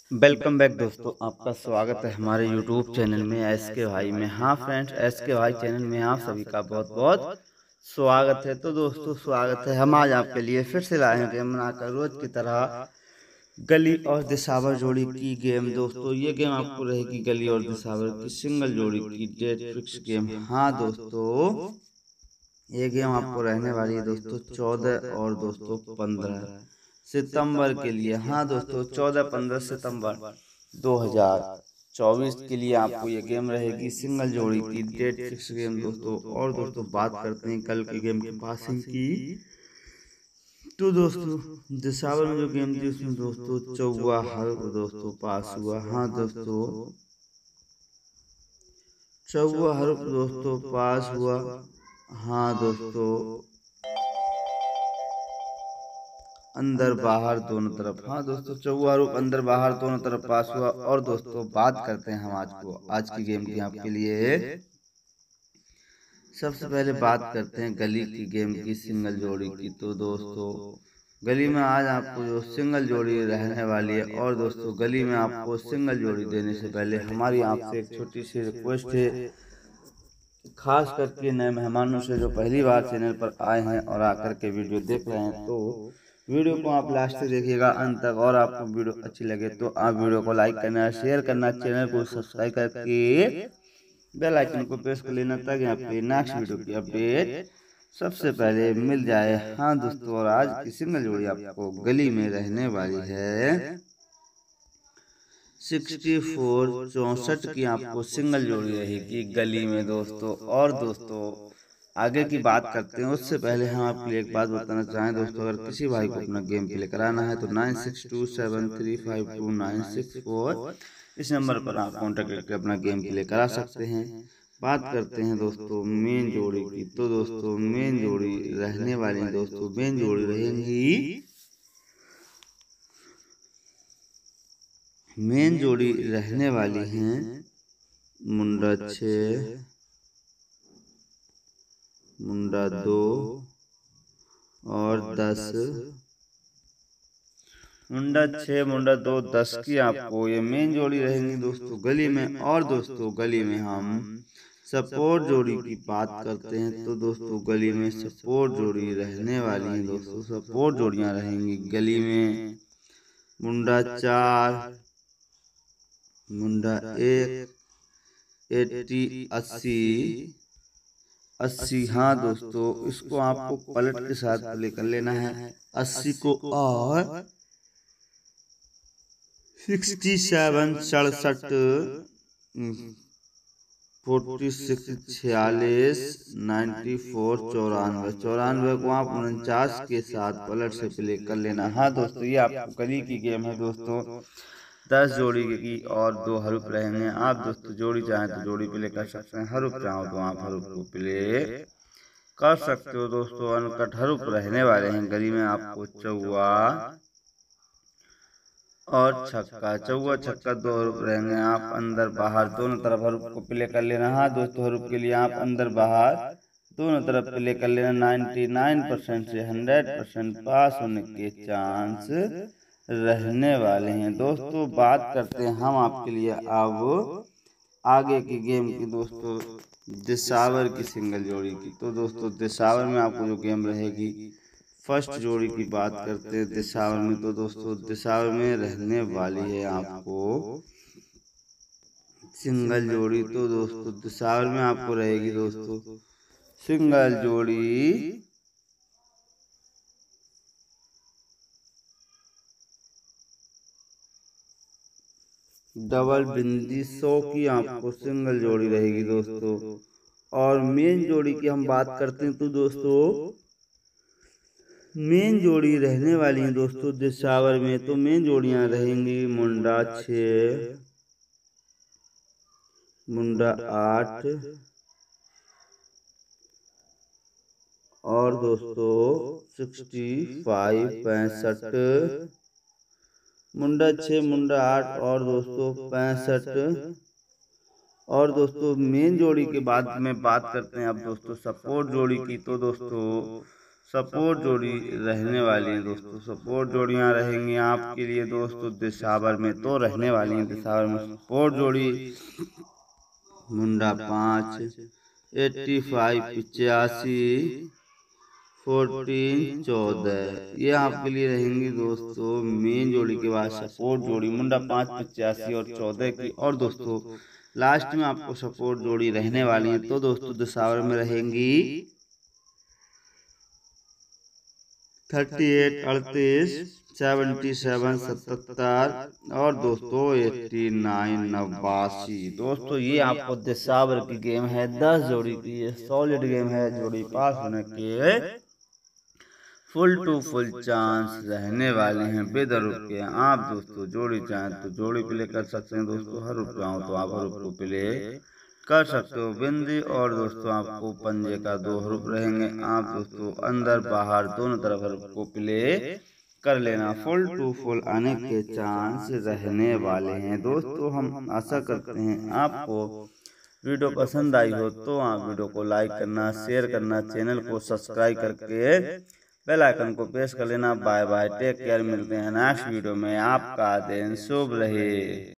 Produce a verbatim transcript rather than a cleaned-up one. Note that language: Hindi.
वेलकम बैक दोस्तों, आपका स्वागत है हमारे यूट्यूब चैनल में एस के भाई में। हाँ फ्रेंड्स, एस के भाई चैनल में आप सभी का बहुत बहुत स्वागत है। तो दोस्तों स्वागत है, हम आज आपके लिए फिर से लाए हैं गेम बनाकर रोज की तरह गली और दिसावर जोड़ी की गेम। दोस्तों ये गेम आपको रहेगी गली और दिसावर की सिंगल जोड़ी की डेट फिक्स गेम। हाँ दोस्तों, ये गेम आपको रहने वाली है दोस्तों चौदह और दोस्तों पंद्रह सितंबर के लिए। हाँ दोस्तों, चौदह पंद्रह सितंबर दो हजार चौबीस के लिए आपको ये गेम रहेगी सिंगल जोड़ी की डेट फिक्स गेम दोस्तों। और दोस्तों बात करते हैं कल की गेम की पासिंग की। तो दोस्तों दिसावर में जो गेम थी उसमें दोस्तों चौवा हर्फ दोस्तों पास हुआ। हाँ दोस्तों, चौवा हर्फ दोस्तों पास हुआ। हाँ दोस्तों, अंदर बाहर दोनों तरफ। हाँ दोस्तों, चौवा रूप अंदर बाहर दोनों तरफ पास हुआ। और दोस्तों बात करते हैं हम आज को आज की गेम की आपके लिए। सबसे पहले बात करते हैं गली की गेम की सिंगल जोड़ी की। तो दोस्तों गली में आज आपको जो सिंगल जोड़ी रहने वाली है। और दोस्तों गली में आपको सिंगल जोड़ी देने से पहले हमारी आपसे एक छोटी सी रिक्वेस्ट है, खास करके नए मेहमानों से जो पहली बार चैनल पर आए हैं और आकर के वीडियो देख रहे हैं, तो वीडियो को आप लास्ट तक देखिएगा अंत तक। और आपको वीडियो अच्छी लगे तो आप वीडियो को लाइक करना, शेयर करना, चैनल को सब्सक्राइब करके बेल आइकन को प्रेस कर लेना ताकि आपके नेक्स्ट वीडियो की अपडेट सबसे पहले मिल जाए। हाँ दोस्तों, और आज की सिंगल जोड़ी आपको गली में रहने वाली है सिक्सटी फोर चौसठ की आपको सिंगल जोड़ी रहेगी गली में दोस्तों। और दोस्तों आगे की बात करते हैं उससे पहले हम आपके लिए एक बात बताना चाहें दोस्तों, अगर किसी भाई को अपना गेम प्ले कराना है तो nine six two seven three five two nine six four इस नंबर पर आप कॉन्टेक्ट करके अपना गेम प्ले करा सकते हैं। बात करते हैं दोस्तों मेन जोड़ी की। तो दोस्तों मेन जोड़ी रहने वाली दोस्तों मेन जोड़ी रहेंगी मेन जोड़ी रहने वाली हैं मुंडा छः, मुंडा दो और दस। मुंडा छः, मुंडा दो, दस की आपको ये मेन जोड़ी रहेंगी दोस्तों गली में। और दोस्तों गली में हम सपोर्ट जोड़ी की बात करते हैं। तो दोस्तों गली में सपोर्ट जोड़ी रहने वाली है दोस्तों सपोर्ट जोड़ियां रहेंगी गली में मुंडा चार, मुंडा एक, एट्टी अस्सी अस्सी। हाँ दोस्तों, इसको आपको पलट के साथ प्ले कर लेना है अस्सी को। और सिक्सटी सेवन सड़सठ, फोर्टी सिक्स छियालीस, नाइन्टी फोर चौरानवे चौरानवे को आप उनचास के साथ पलट से प्ले कर लेना। हाँ दोस्तों, ये आपको गली की गेम है दोस्तों दस जोड़ी की और दो हरूफ रहेंगे। आप दोस्तों जोड़ी चाहें तो जोड़ी प्ले कर सकते हैं, हरूफ चाहो तो आप हरूफ को प्ले कर सकते हो दोस्तों। अनकट हरूफ रहने वाले हैं गली में आपको चौवा और छक्का। चौवा छक्का दो हरूफ रहेंगे, आप अंदर बाहर दोनों तरफ हरूफ को प्ले कर लेना। हाँ दोस्तों, हरूफ के लिए आप अंदर बाहर दोनों तरफ प्ले कर लेना। नाइन्टी नाइन परसेंट से हंड्रेड परसेंट पास होने के चांस रहने वाले हैं दोस्तों। बात करते हैं हम आपके लिए अब आगे की गेम की दोस्तों दिसावर की सिंगल जोड़ी की। तो दोस्तों दिसावर में आपको जो गेम रहेगी फर्स्ट जोड़ी की बात करते हैं दिसावर में। तो दोस्तों दिसावर में रहने वाली है आपको सिंगल जोड़ी। तो दोस्तों दिसावर में आपको रहेगी दोस्तों सिंगल जोड़ी डबल बिंदी सौ की आपको सिंगल जोड़ी रहेगी दोस्तों। और मेन जोड़ी की हम बात करते हैं तो दोस्तों मेन जोड़ी रहने वाली है दोस्तों दिसावर में। तो मेन जोड़ियां रहेंगी मुंडा छः, मुंडा आठ और दोस्तों सिक्सटी फाइव पैंसठ, मुंडा छः, मुंडा आठ और दोस्तों पैंसठ। और दोस्तों मेन जोड़ी के बाद में बात करते हैं अब दोस्तों सपोर्ट जोड़ी की। तो दोस्तों सपोर्ट जोड़ी रहने वाली हैं दोस्तों। सपोर्ट जोड़ियां रहेंगी आपके लिए दोस्तों दिसावर में, तो रहने वाली हैं दिसावर में सपोर्ट जोड़ी। मुंडा पाँच, एट्टी फाइव पिचासी, फोर्टीन चौदह, ये आपके लिए रहेंगी दोस्तों मेन जोड़ी के बाद सपोर्ट जोड़ी मुंडा पाँच पिचासी और चौदह की। और दोस्तों लास्ट में आपको सपोर्ट जोड़ी रहने वाली है, तो दोस्तों दिसावर में रहेंगी थर्टी एट अड़तीस, सेवेंटी सेवन सतहत्तर और दोस्तों एट्टी नाइन नवासी। दोस्तों ये आपको दिसावर की गेम है, दस जोड़ी की ये सॉलिड गेम है। जोड़ी पास होने के फुल टू फुल चांस रहने वाले हैं बेदर रुपये। आप दोस्तों जोड़ी चाहें तो जोड़ी प्ले कर सकते हैं दोस्तों, हर रुपया हो तो आप हर रुपये प्ले कर सकते हो बिंदी। और दोस्तों आपको पंजे का दो हरूप रहेंगे, आप दोस्तों अंदर बाहर दोनों तरफ हरूप को प्ले कर लेना। फुल टू फुल आने के चांस रहने वाले हैं दोस्तों। हम आशा करते हैं आपको वीडियो पसंद आई हो तो आप वीडियो को लाइक करना, शेयर करना, चैनल को सब्सक्राइब करके बेल आइकन को प्रेस कर लेना। बाय बाय, टेक केयर, मिलते हैं नेक्स्ट वीडियो में। आपका दिन शुभ रहे।